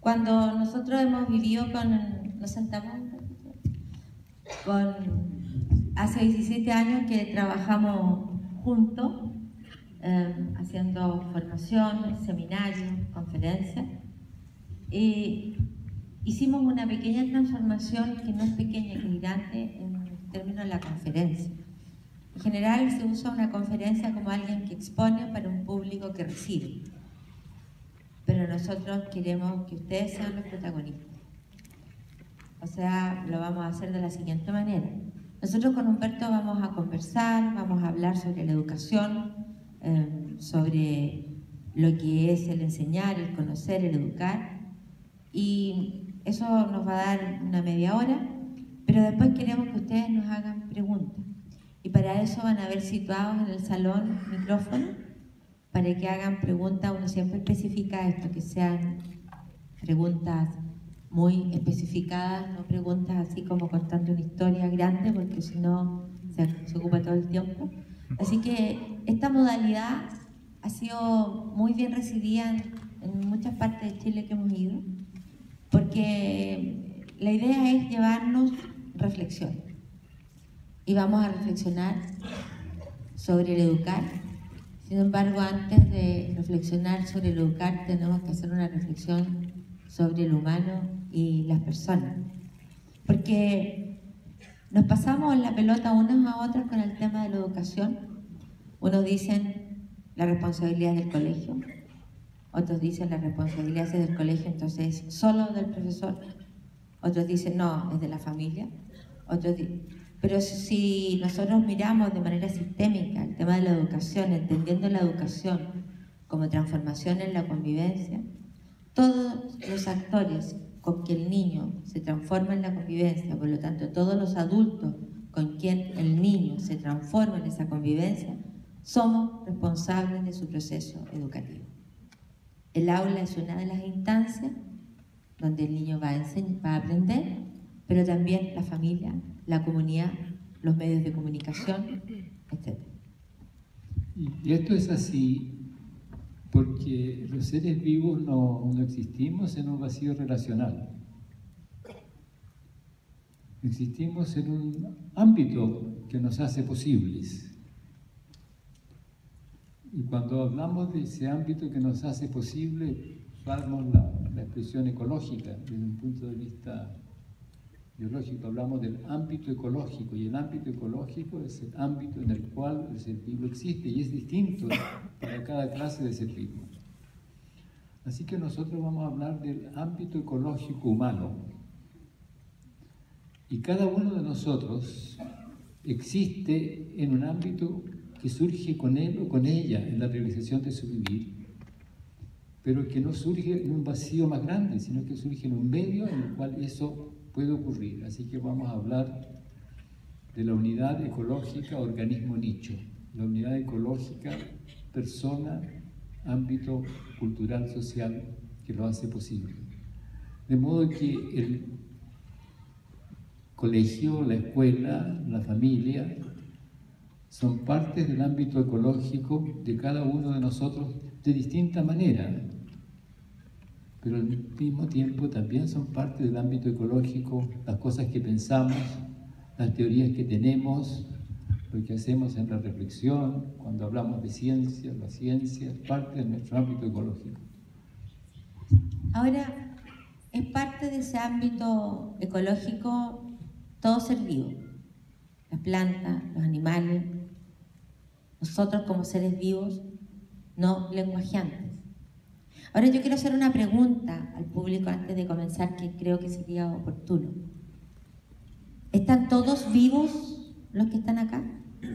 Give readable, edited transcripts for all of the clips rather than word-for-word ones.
Cuando nosotros hemos vivido nos sentamos hace 17 años que trabajamos juntos, haciendo formación, seminarios, conferencias, y hicimos una pequeña transformación, que no es pequeña, que es grande en términos de la conferencia. En general se usa una conferencia como alguien que expone para un público que recibe. Pero nosotros queremos que ustedes sean los protagonistas. O sea, lo vamos a hacer de la siguiente manera. Nosotros con Humberto vamos a conversar, vamos a hablar sobre la educación, sobre lo que es el enseñar, el conocer, el educar. Y eso nos va a dar una media hora, pero después queremos que ustedes nos hagan preguntas. Y para eso van a haber situados en el salón micrófonos, para que hagan preguntas. Uno siempre especifica esto, que sean preguntas muy especificadas, no preguntas así como contando una historia grande, porque si no se ocupa todo el tiempo. Así que esta modalidad ha sido muy bien recibida en muchas partes de Chile que hemos ido, porque la idea es llevarnos reflexión. Y vamos a reflexionar sobre el educar. Sin embargo, antes de reflexionar sobre el educar, tenemos que hacer una reflexión sobre el humano y las personas. Porque nos pasamos la pelota unas a otras con el tema de la educación. Unos dicen la responsabilidad del colegio, otros dicen la responsabilidad es del colegio, entonces es solo del profesor. Otros dicen no, es de la familia. Pero si nosotros miramos de manera sistémica el tema de la educación, entendiendo la educación como transformación en la convivencia, todos los actores con que el niño se transforma en la convivencia, por lo tanto todos los adultos con quien el niño se transforma en esa convivencia, somos responsables de su proceso educativo. El aula es una de las instancias donde el niño va a aprender, pero también la familia, la comunidad, los medios de comunicación, etc. Y esto es así porque los seres vivos no existimos en un vacío relacional. Existimos en un ámbito que nos hace posibles. Y cuando hablamos de ese ámbito que nos hace posible, usamos la expresión ecológica desde un punto de vista biológico. Hablamos del ámbito ecológico, y el ámbito ecológico es el ámbito en el cual el ser vivo existe y es distinto para cada clase de ser vivo. Así que nosotros vamos a hablar del ámbito ecológico humano. Y cada uno de nosotros existe en un ámbito que surge con él o con ella en la realización de su vivir, pero que no surge en un vacío más grande, sino que surge en un medio en el cual eso puede ocurrir. Así que vamos a hablar de la unidad ecológica organismo nicho, la unidad ecológica persona, ámbito cultural, social, que lo hace posible. De modo que el colegio, la escuela, la familia, son partes del ámbito ecológico de cada uno de nosotros de distinta manera, pero al mismo tiempo también son parte del ámbito ecológico las cosas que pensamos, las teorías que tenemos, lo que hacemos en la reflexión, cuando hablamos de ciencia, la ciencia es parte de nuestro ámbito ecológico. Ahora, es parte de ese ámbito ecológico todo ser vivo, las plantas, los animales, nosotros como seres vivos no lenguajeantes. Ahora yo quiero hacer una pregunta al público antes de comenzar, que creo que sería oportuno. ¿Están todos vivos los que están acá?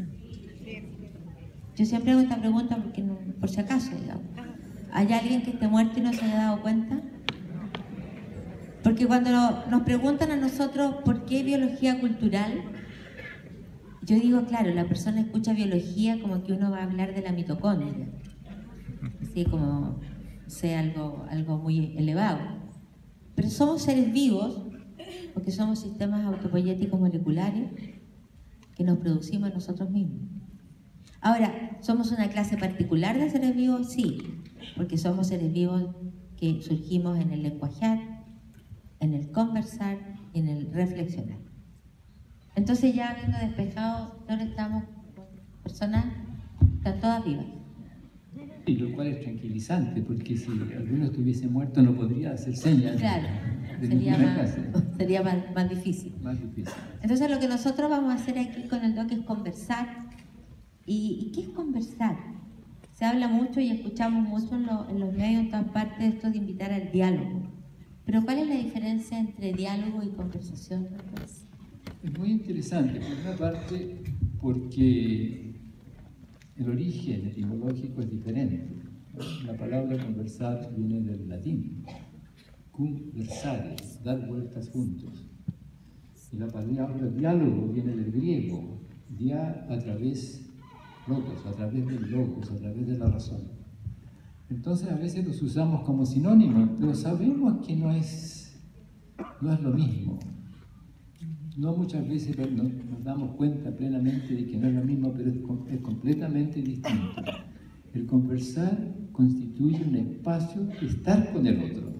Yo siempre hago esta pregunta porque no, por si acaso, digamos. ¿Hay alguien que esté muerto y no se haya dado cuenta? Porque cuando nos preguntan a nosotros por qué biología cultural, yo digo, claro, la persona escucha biología como que uno va a hablar de la mitocondria, así como sea algo muy elevado. Pero somos seres vivos porque somos sistemas autopoyéticos moleculares que nos producimos nosotros mismos. Ahora, ¿somos una clase particular de seres vivos? Sí, porque somos seres vivos que surgimos en el lenguajear, en el conversar y en el reflexionar. Entonces, ya habiendo despejado, ahora estamos con personas que están todas vivas. Y lo cual es tranquilizante, porque si alguno estuviese muerto no podría hacer señas. Claro, de sería ninguna clase. sería más difícil. Más difícil. Entonces, lo que nosotros vamos a hacer aquí con el Doc es conversar. ¿Y qué es conversar? Se habla mucho y escuchamos mucho en los medios, en todas partes, esto de invitar al diálogo. Pero ¿cuál es la diferencia entre diálogo y conversación? Es muy interesante, por una parte, porque el origen etimológico es diferente. La palabra conversar viene del latín, conversare, dar vueltas juntos. Y la palabra diálogo viene del griego, dia a través, logos, a través del logos, a través de la razón. Entonces a veces los usamos como sinónimos, pero sabemos que no es lo mismo. No muchas veces nos damos cuenta plenamente de que no es lo mismo, pero es completamente distinto. El conversar constituye un espacio de estar con el otro.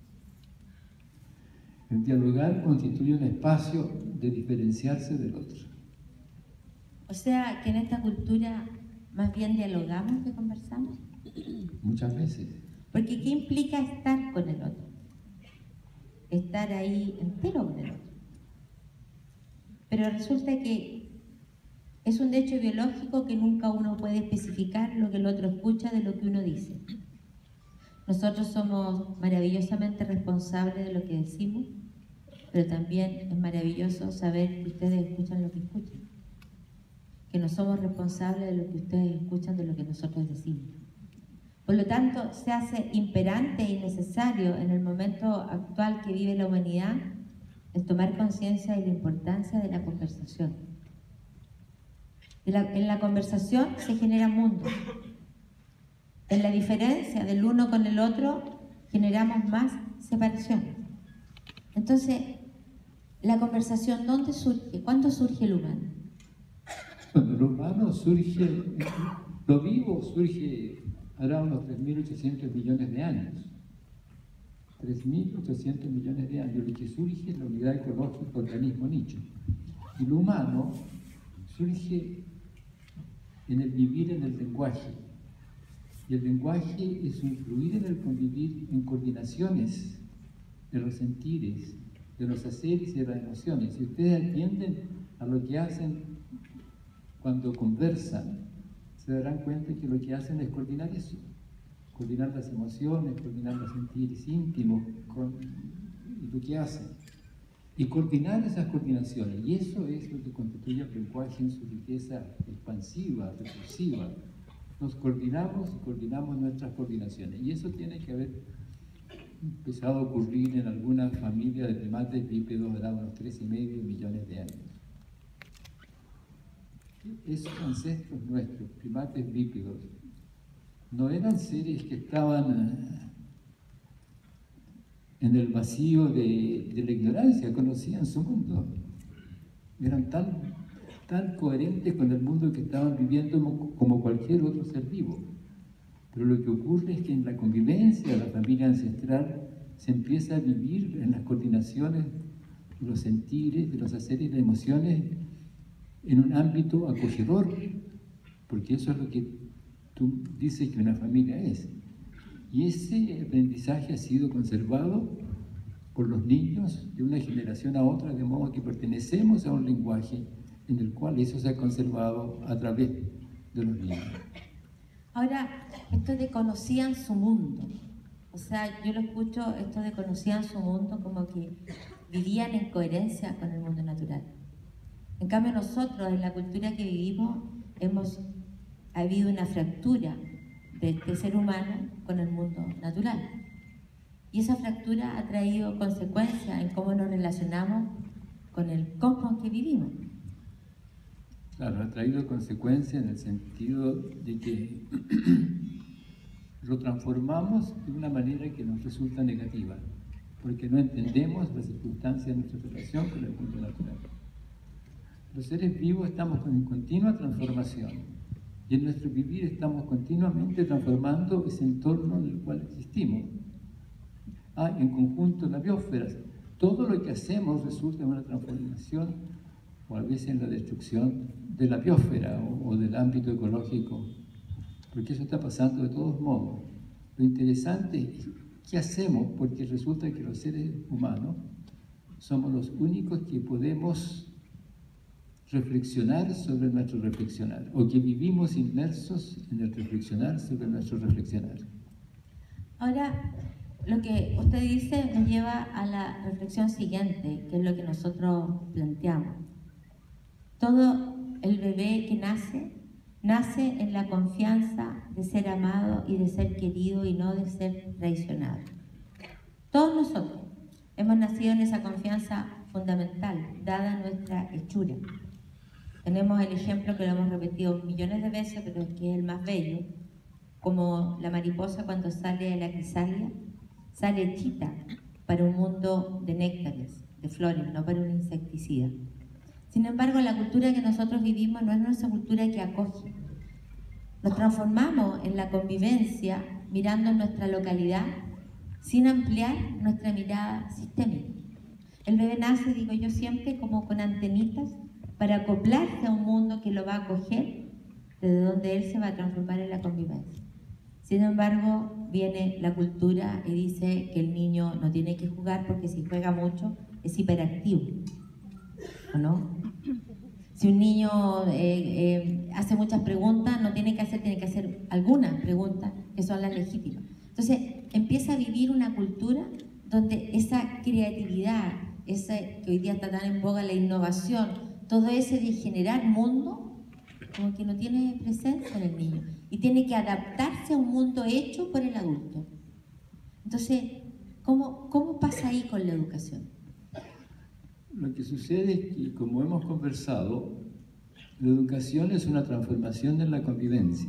El dialogar constituye un espacio de diferenciarse del otro. O sea, que en esta cultura más bien dialogamos que conversamos. Muchas veces. Porque ¿qué implica estar con el otro? Estar ahí entero con el otro. Pero resulta que es un hecho biológico que nunca uno puede especificar lo que el otro escucha de lo que uno dice. Nosotros somos maravillosamente responsables de lo que decimos, pero también es maravilloso saber que ustedes escuchan lo que escuchan. Que no somos responsables de lo que ustedes escuchan de lo que nosotros decimos. Por lo tanto, se hace imperante y necesario en el momento actual que vive la humanidad el tomar conciencia de la importancia de la conversación. En la conversación se genera mundo. En la diferencia del uno con el otro generamos más separación. Entonces, la conversación, ¿dónde surge? ¿Cuándo surge el humano? Cuando el humano surge, lo vivo surge hará unos 3.800 millones de años. 3.800 millones de años, lo que surge es la unidad ecológica organismo nicho. Y lo humano surge en el vivir en el lenguaje. Y el lenguaje es influir en el convivir en coordinaciones de los sentires, de los haceres y de las emociones. Si ustedes atienden a lo que hacen cuando conversan, se darán cuenta que lo que hacen es coordinar eso. Coordinar las emociones, coordinar los sentires íntimos, y lo que hacen. Y coordinar esas coordinaciones. Y eso es lo que constituye el lenguaje en su riqueza expansiva, recursiva. Nos coordinamos y coordinamos nuestras coordinaciones. Y eso tiene que haber empezado a ocurrir en alguna familia de primates bípedos de unos 3,5 millones de años. Esos ancestros nuestros, primates bípedos, no eran seres que estaban en el vacío de la ignorancia, conocían su mundo. Eran tan coherentes con el mundo que estaban viviendo como cualquier otro ser vivo. Pero lo que ocurre es que en la convivencia de la familia ancestral se empieza a vivir en las coordinaciones de los sentires, de los haceres y las emociones en un ámbito acogedor, porque eso es lo que tú dices que una familia es. Y ese aprendizaje ha sido conservado por los niños de una generación a otra, de modo que pertenecemos a un lenguaje en el cual eso se ha conservado a través de los niños. Ahora, esto de conocían su mundo, o sea, yo lo escucho, esto de conocían su mundo como que vivían en coherencia con el mundo natural. En cambio nosotros, en la cultura que vivimos, ha habido una fractura de este ser humano con el mundo natural. Y esa fractura ha traído consecuencias en cómo nos relacionamos con el cosmos que vivimos. Claro, ha traído consecuencias en el sentido de que lo transformamos de una manera que nos resulta negativa, porque no entendemos las circunstancias de nuestra relación con el mundo natural. Los seres vivos estamos en continua transformación y en nuestro vivir estamos continuamente transformando ese entorno en el cual existimos. en conjunto la biosfera. Todo lo que hacemos resulta en una transformación o a veces en la destrucción de la biosfera o del ámbito ecológico, porque eso está pasando de todos modos. Lo interesante es qué hacemos, porque resulta que los seres humanos somos los únicos que podemos reflexionar sobre nuestro reflexionar, o que vivimos inmersos en el reflexionar sobre nuestro reflexionar. Ahora, lo que usted dice nos lleva a la reflexión siguiente, que es lo que nosotros planteamos. Todo el bebé que nace en la confianza de ser amado y de ser querido y no de ser traicionado. Todos nosotros hemos nacido en esa confianza fundamental, dada nuestra hechura. Tenemos el ejemplo que lo hemos repetido millones de veces, pero es que es el más bello, como la mariposa cuando sale de la crisálida, sale hechita para un mundo de néctares, de flores, no para un insecticida. Sin embargo, la cultura que nosotros vivimos no es nuestra cultura que acoge. Nos transformamos en la convivencia mirando nuestra localidad sin ampliar nuestra mirada sistémica. El bebé nace, digo yo siempre, como con antenitas para acoplarse a un mundo que lo va a acoger, desde donde él se va a transformar en la convivencia. Sin embargo, viene la cultura y dice que el niño no tiene que jugar porque si juega mucho es hiperactivo, ¿o no? Si un niño hace muchas preguntas, no tiene que hacer algunas preguntas que son las legítimas. Entonces, empieza a vivir una cultura donde esa creatividad, esa que hoy día está tan en boga, la innovación, todo ese de generar mundo, como que no tiene presencia en el niño y tiene que adaptarse a un mundo hecho por el adulto. Entonces, ¿cómo pasa ahí con la educación? Lo que sucede es que, como hemos conversado, la educación es una transformación de la convivencia.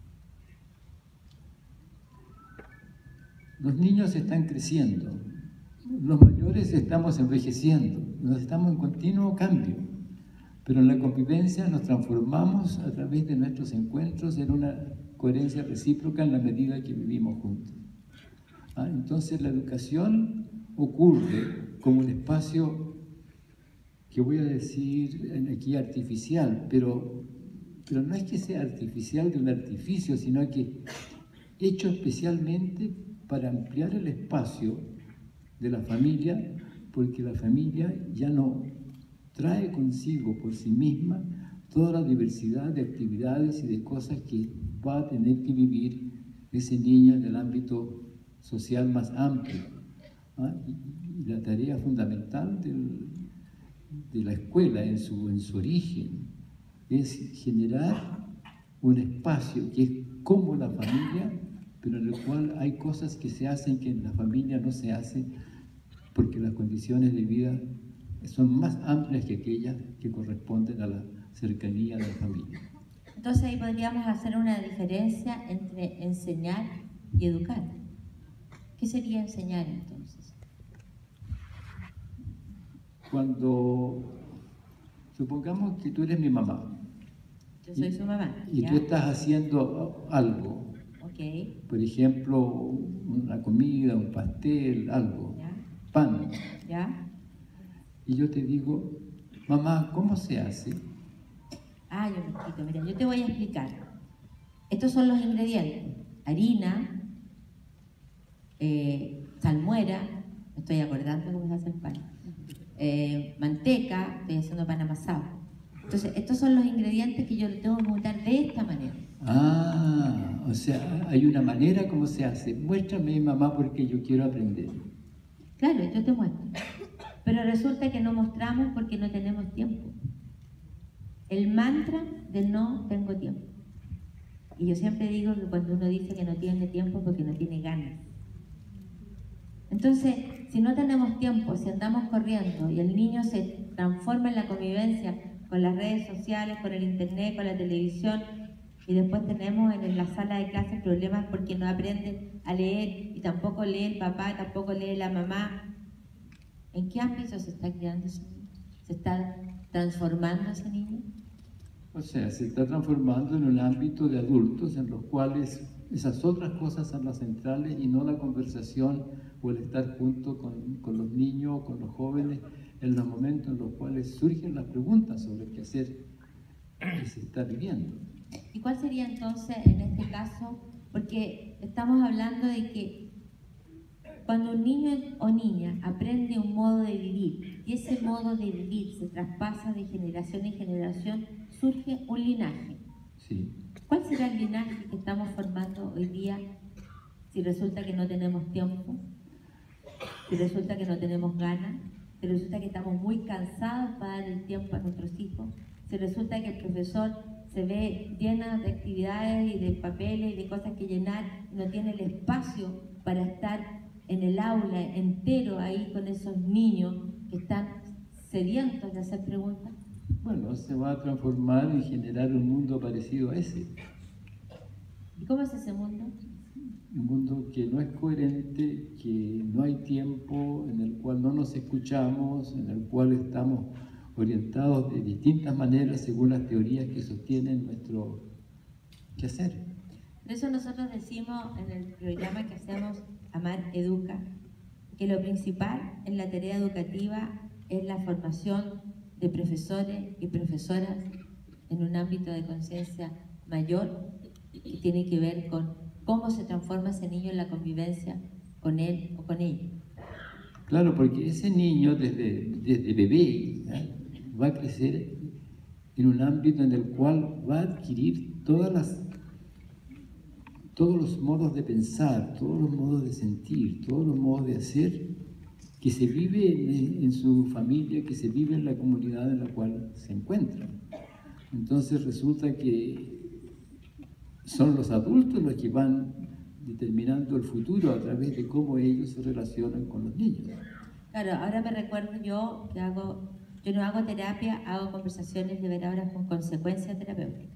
Los niños están creciendo, los mayores estamos envejeciendo, nos estamos en continuo cambio, pero en la convivencia nos transformamos a través de nuestros encuentros en una coherencia recíproca en la medida que vivimos juntos. Entonces la educación ocurre como un espacio que voy a decir aquí artificial, pero no es que sea artificial de un artificio, sino que hecho especialmente para ampliar el espacio de la familia, porque la familia ya no trae consigo por sí misma toda la diversidad de actividades y de cosas que va a tener que vivir ese niño en el ámbito social más amplio. Y la tarea fundamental de la escuela en su origen es generar un espacio que es como la familia, pero en el cual hay cosas que se hacen que en la familia no se hacen porque las condiciones de vida son más amplias que aquellas que corresponden a la cercanía de la familia. Entonces ahí podríamos hacer una diferencia entre enseñar y educar. ¿Qué sería enseñar entonces? Cuando supongamos que tú eres mi mamá. Yo soy su mamá. Y ¿ya? tú estás haciendo algo. Okay. Por ejemplo, una comida, un pastel, algo. ¿Ya? Pan. ¿Ya? Y yo te digo, mamá, ¿cómo se hace? Yo me explico. Mira, yo te voy a explicar. Estos son los ingredientes. Harina, salmuera, me estoy acordando cómo se hace el pan. Manteca, estoy haciendo pan amasado. Entonces, estos son los ingredientes que yo le tengo que montar de esta manera. O sea, hay una manera como se hace. Muéstrame, mamá, porque yo quiero aprender. Claro, yo te muestro. Pero resulta que no mostramos porque no tenemos tiempo. El mantra de no tengo tiempo. Y yo siempre digo que cuando uno dice que no tiene tiempo es porque no tiene ganas. Entonces, si no tenemos tiempo, si andamos corriendo y el niño se transforma en la convivencia con las redes sociales, con el internet, con la televisión, y después tenemos en la sala de clases problemas porque no aprenden a leer y tampoco lee el papá, tampoco lee la mamá. ¿En qué ámbito se está criando ese niño? ¿Se está transformando ese niño? O sea, se está transformando en un ámbito de adultos en los cuales esas otras cosas son las centrales y no la conversación o el estar junto con los niños o con los jóvenes en los momentos en los cuales surgen las preguntas sobre el quehacer que se está viviendo. ¿Y cuál sería entonces en este caso? Porque estamos hablando de que cuando un niño o niña aprende un modo de vivir y ese modo de vivir se traspasa de generación en generación, surge un linaje. Sí. ¿Cuál será el linaje que estamos formando hoy día si resulta que no tenemos tiempo, si resulta que no tenemos ganas, si resulta que estamos muy cansados para dar el tiempo a nuestros hijos, si resulta que el profesor se ve lleno de actividades y de papeles y de cosas que llenar y no tiene el espacio para estar en el aula entero ahí con esos niños que están sedientos de hacer preguntas? Bueno, se va a transformar y generar un mundo parecido a ese. ¿Y cómo es ese mundo? Un mundo que no es coherente, que no hay tiempo, en el cual no nos escuchamos, en el cual estamos orientados de distintas maneras según las teorías que sostienen nuestro quehacer. Por eso nosotros decimos en el programa que hacemos Amar Educa, que lo principal en la tarea educativa es la formación de profesores y profesoras en un ámbito de conciencia mayor que tiene que ver con cómo se transforma ese niño en la convivencia con él o con ella. Claro, porque ese niño desde bebé va a crecer en un ámbito en el cual va a adquirir todos los modos de pensar, todos los modos de sentir, todos los modos de hacer que se vive en su familia, que se vive en la comunidad en la cual se encuentra. Entonces resulta que son los adultos los que van determinando el futuro a través de cómo ellos se relacionan con los niños. Claro, ahora me recuerdo yo que yo no hago terapia, hago conversaciones liberadoras con consecuencias terapéuticas.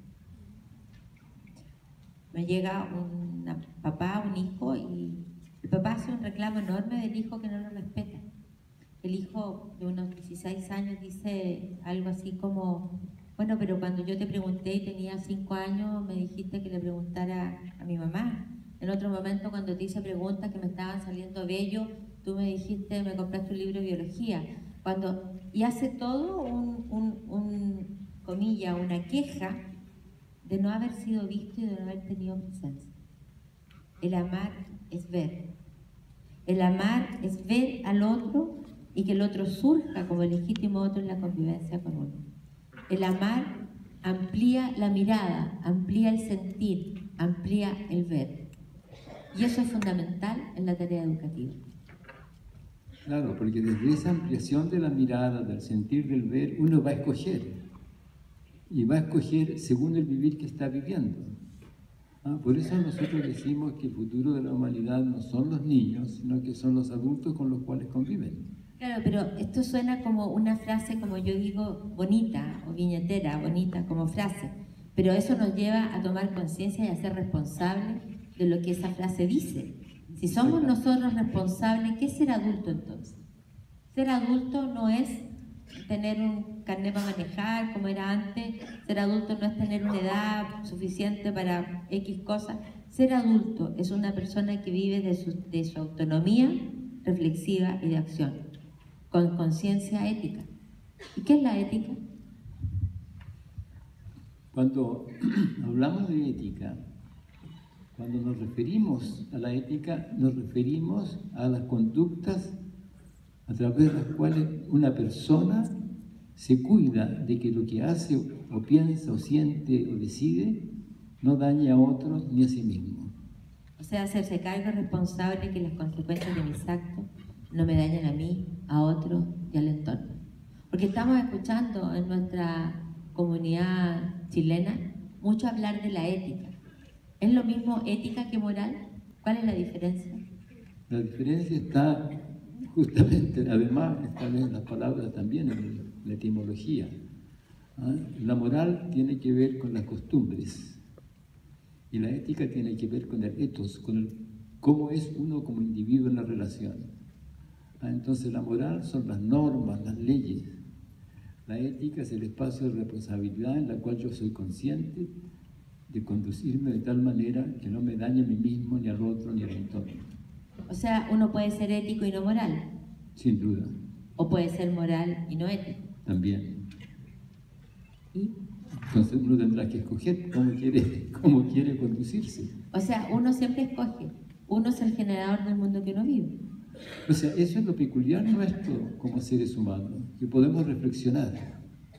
Me llega un papá, un hijo, y el papá hace un reclamo enorme del hijo que no lo respeta. El hijo de unos 16 años dice algo así como: bueno, pero cuando yo te pregunté y tenía 5 años, me dijiste que le preguntara a mi mamá. En otro momento, cuando te hice preguntas que me estaban saliendo bello, tú me dijiste, me compraste un libro de biología. Y hace todo comilla, una queja de no haber sido visto y de no haber tenido presencia. El amar es ver. El amar es ver al otro y que el otro surja como legítimo otro en la convivencia con uno. El amar amplía la mirada, amplía el sentir, amplía el ver. Y eso es fundamental en la tarea educativa. Claro, porque desde esa ampliación de la mirada, del sentir, del ver, uno va a escoger. Y va a escoger según el vivir que está viviendo. Por eso nosotros decimos que el futuro de la humanidad no son los niños, sino que son los adultos con los cuales conviven. Claro, pero esto suena como una frase, como yo digo, bonita o viñetera, bonita como frase. Pero eso nos lleva a tomar conciencia y a ser responsables de lo que esa frase dice. Si somos nosotros responsables, ¿qué es ser adulto entonces? Ser adulto no es tener un carnet para manejar como era antes. Ser adulto no es tener una edad suficiente para X cosas. Ser adulto es una persona que vive de su autonomía reflexiva y de acción, con conciencia ética. ¿Y qué es la ética? Cuando hablamos de ética, cuando nos referimos a la ética, nos referimos a las conductas a través de las cuales una persona se cuida de que lo que hace o piensa o siente o decide no dañe a otros ni a sí mismo. O sea, hacerse cargo responsable que las consecuencias de mis actos no me dañen a mí, a otros y al entorno. Porque estamos escuchando en nuestra comunidad chilena mucho hablar de la ética. ¿Es lo mismo ética que moral? ¿Cuál es la diferencia? La diferencia está justamente, además, están en las palabras también, en la etimología. La moral tiene que ver con las costumbres y la ética tiene que ver con el ethos, con cómo es uno como individuo en la relación. Entonces la moral son las normas, las leyes. La ética es el espacio de responsabilidad en la cual yo soy consciente de conducirme de tal manera que no me dañe a mí mismo, ni al otro, ni al entorno. O sea, uno puede ser ético y no moral. Sin duda. O puede ser moral y no ético. También. ¿Y? Entonces uno tendrá que escoger cómo quiere conducirse. O sea, uno siempre escoge. Uno es el generador del mundo que uno vive. O sea, eso es lo peculiar nuestro como seres humanos, que podemos reflexionar.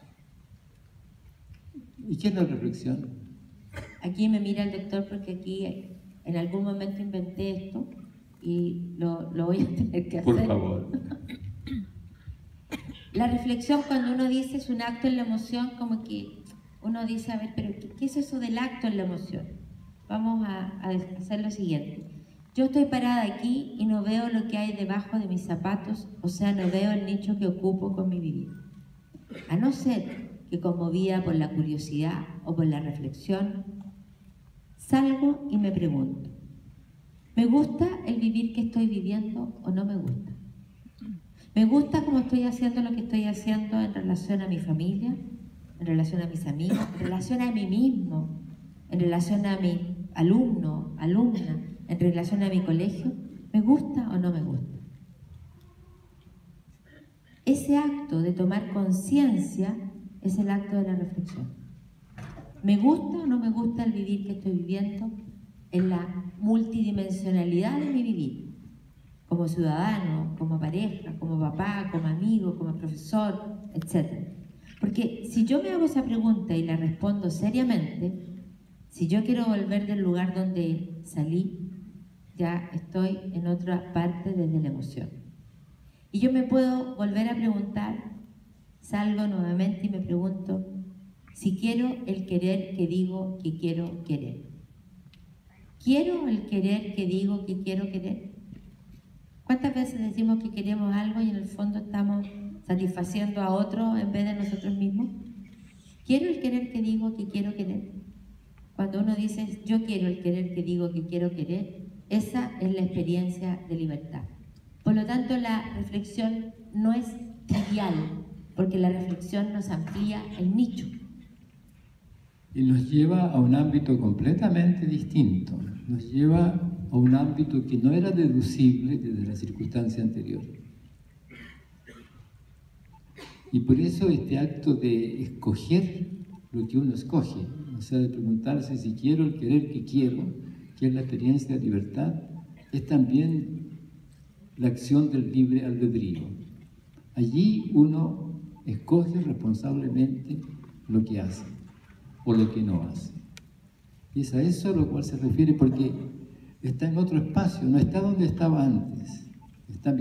¿Y qué es la reflexión? Aquí me mira el doctor porque aquí en algún momento inventé esto y lo voy a tener que hacer. Por favor. La reflexión, cuando uno dice es un acto en la emoción, como que uno dice, a ver, pero ¿qué es eso del acto en la emoción? Vamos a hacer lo siguiente. Yo estoy parada aquí y no veo lo que hay debajo de mis zapatos, o sea, no veo el nicho que ocupo con mi vivir. A no ser que, conmovida por la curiosidad o por la reflexión, salgo y me pregunto, ¿me gusta el vivir que estoy viviendo o no me gusta? ¿Me gusta cómo estoy haciendo lo que estoy haciendo en relación a mi familia, en relación a mis amigos, en relación a mí mismo, en relación a mi alumno, alumna, en relación a mi colegio? ¿Me gusta o no me gusta? Ese acto de tomar conciencia es el acto de la reflexión. ¿Me gusta o no me gusta el vivir que estoy viviendo en la multidimensionalidad de mi vivir? Como ciudadano, como pareja, como papá, como amigo, como profesor, etc. Porque si yo me hago esa pregunta y la respondo seriamente, si yo quiero volver del lugar donde salí, ya estoy en otra parte desde la emoción. Y yo me puedo volver a preguntar, salgo nuevamente y me pregunto, si quiero el querer que digo que quiero querer. ¿Quiero el querer que digo que quiero querer? ¿Cuántas veces decimos que queremos algo y en el fondo estamos satisfaciendo a otro en vez de nosotros mismos? ¿Quiero el querer que digo que quiero querer? Cuando uno dice, yo quiero el querer que digo que quiero querer, esa es la experiencia de libertad. Por lo tanto, la reflexión no es trivial, porque la reflexión nos amplía el nicho. Y nos lleva a un ámbito completamente distinto. Nos lleva a un ámbito que no era deducible desde la circunstancia anterior. Y por eso este acto de escoger lo que uno escoge, o sea, de preguntarse si quiero el querer que quiero, que es la experiencia de libertad, es también la acción del libre albedrío. Allí uno escoge responsablemente lo que hace o lo que no hace. Y es a eso a lo cual se refiere, porque está en otro espacio, no está donde estaba antes. Está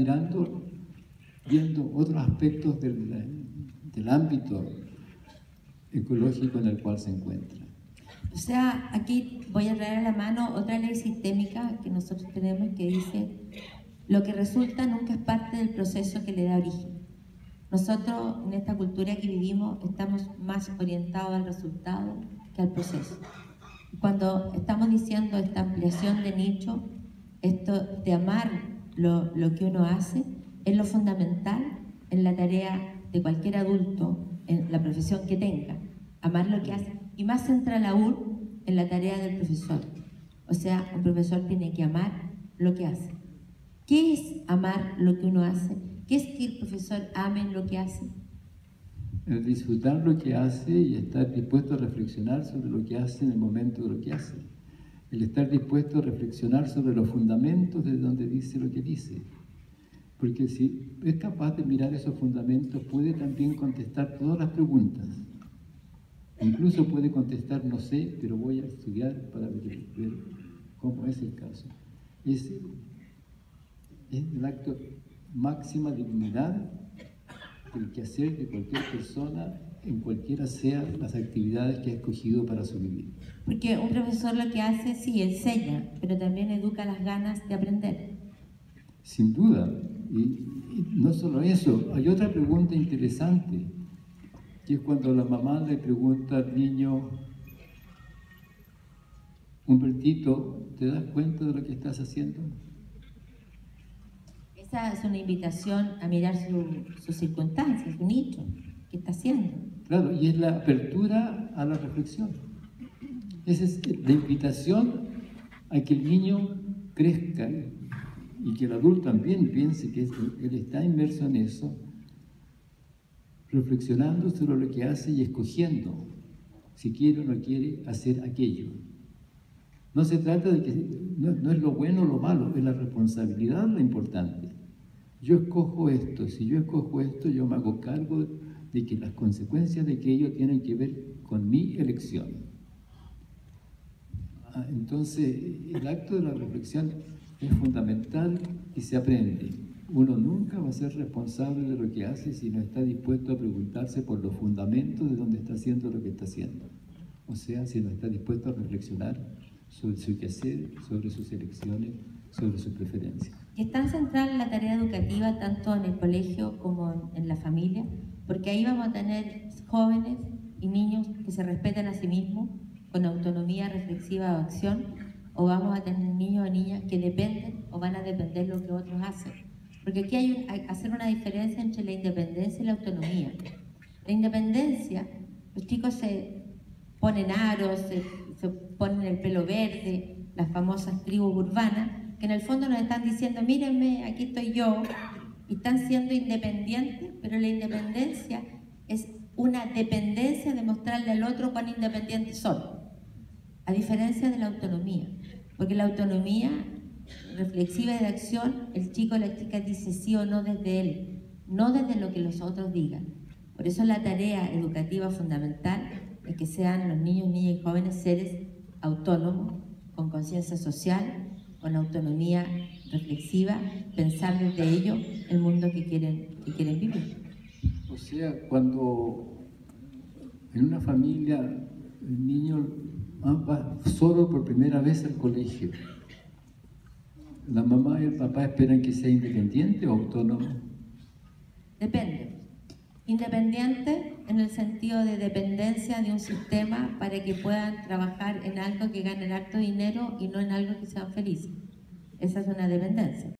viendo otros aspectos del ámbito ecológico en el cual se encuentra. O sea, aquí voy a traer a la mano otra ley sistémica que nosotros tenemos que dice, lo que resulta nunca es parte del proceso que le da origen. Nosotros en esta cultura que vivimos estamos más orientados al resultado que al proceso. Cuando estamos diciendo esta ampliación de nicho, esto de amar lo que uno hace, es lo fundamental en la tarea de cualquier adulto, en la profesión que tenga, amar lo que hace, y más central aún en la tarea del profesor. O sea, un profesor tiene que amar lo que hace. ¿Qué es amar lo que uno hace? ¿Qué es que el profesor ame lo que hace? El disfrutar lo que hace y estar dispuesto a reflexionar sobre lo que hace en el momento de lo que hace. El estar dispuesto a reflexionar sobre los fundamentos de donde dice lo que dice. Porque si es capaz de mirar esos fundamentos, puede también contestar todas las preguntas. Incluso puede contestar, no sé, pero voy a estudiar para ver cómo es el caso. Es el acto máxima dignidad del quehacer de cualquier persona, en cualquiera sean las actividades que ha escogido para su vivir. Porque un profesor lo que hace, sí, enseña, pero también educa las ganas de aprender. Sin duda. Y no solo eso, hay otra pregunta interesante, que es cuando la mamá le pregunta al niño, Humbertito, ¿te das cuenta de lo que estás haciendo? Esa es una invitación a mirar sus circunstancias, su nicho, qué está haciendo. Claro, y es la apertura a la reflexión. Esa es la invitación a que el niño crezca y que el adulto también piense que él está inmerso en eso, reflexionando sobre lo que hace y escogiendo si quiere o no quiere hacer aquello. No se trata de que, no es lo bueno o lo malo, es la responsabilidad lo importante. Yo escojo esto, si yo escojo esto, yo me hago cargo de que las consecuencias de aquello tienen que ver con mi elección. Entonces, el acto de la reflexión es fundamental y se aprende. Uno nunca va a ser responsable de lo que hace si no está dispuesto a preguntarse por los fundamentos de dónde está haciendo lo que está haciendo. O sea, si no está dispuesto a reflexionar sobre su quehacer, sobre sus elecciones, sobre sus preferencias. Y es tan central la tarea educativa tanto en el colegio como en la familia, porque ahí vamos a tener jóvenes y niños que se respeten a sí mismos, con autonomía reflexiva o acción, o vamos a tener niños o niñas que dependen o van a depender de lo que otros hacen. Porque aquí hay que hacer una diferencia entre la independencia y la autonomía. La independencia, los chicos se ponen aros, se ponen el pelo verde, las famosas tribus urbanas, que en el fondo nos están diciendo, mírenme, aquí estoy yo, y están siendo independientes, pero la independencia es una dependencia de mostrarle al otro cuán independientes son, a diferencia de la autonomía, porque la autonomía reflexiva y de acción, el chico o la chica dice sí o no desde él, no desde lo que los otros digan. Por eso la tarea educativa fundamental es que sean los niños, niñas y jóvenes seres autónomos, con conciencia social, con autonomía reflexiva, pensar desde ellos el mundo que quieren vivir. O sea, cuando en una familia el niño va solo por primera vez al colegio, ¿la mamá y el papá esperan que sea independiente o autónomo? Depende. Independiente en el sentido de dependencia de un sistema para que puedan trabajar en algo que ganen harto dinero y no en algo que sean felices. Esa es una dependencia.